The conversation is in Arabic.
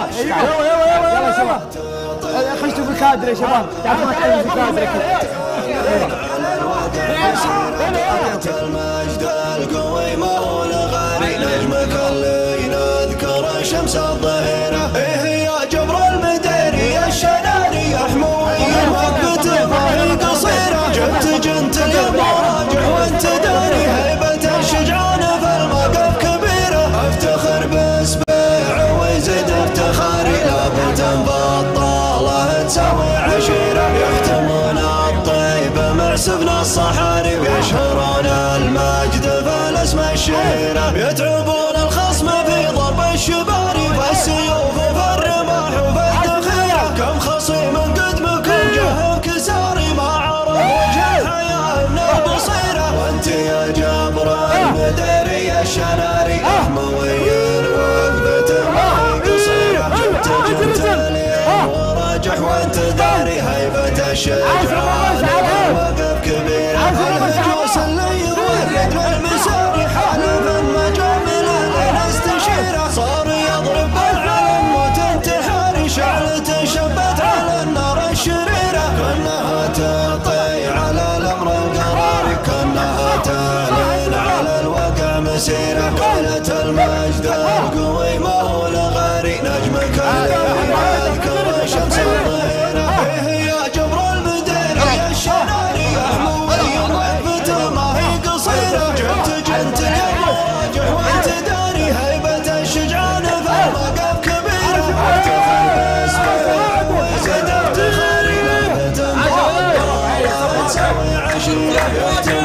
يلا شباب خشوا في الكادر يا شباب. تعرفون تحلوا في الكادر المجد القوي ما هو لغاري نجمك اللي نذكر شمس الظهيرة. إيه يا جبر المديري الشناني يا حموي وقفة ظهري قصيرة. جبت جنت المراجع وانت داري هيبة الشجعان في الموقف كبيرة. افتخر باسبيع ويزيد افتخاري لابد بطالة تسوي عشيرة. يحتمون الطيب مع سفن الصحاري ويشهرون المجد في الاسم الشهيرة. يتعبون الخصم في ضرب الشباري والسيوف في الرماح وفي الذخيرة. كم خصيم قدمكم جهم كساري ما عرف وجه الحياة من البصيرة. وانت يا جبر المديري الشناري حموي وقفته ما هي قصيرة. جبت اليوم وراجح وانت داري هيبة الشجعان وقف كبيرة. الهجوس اللي يورد والمساري حالف المجامل اللي نستشيره. صار يضرب بالعلم وتنتحاري شعلة شبت على النار الشريرة. كأنها تطي على الأمر القراري كأنها تعلن على الواقع مسيرة. قالت المجد القوي ما هو لغاري نجمك اللي يذكر شمس الظهيرة. إيه يا جبر المديري الشناري يا حموي وقفته ما هي قصيرة. جبت جنت المراجع وانت داري هيبة الشجعان في الموقف كبيرة. افتخر باسمك وزيد افتخاري لابد بطالة تسوي عشيرة.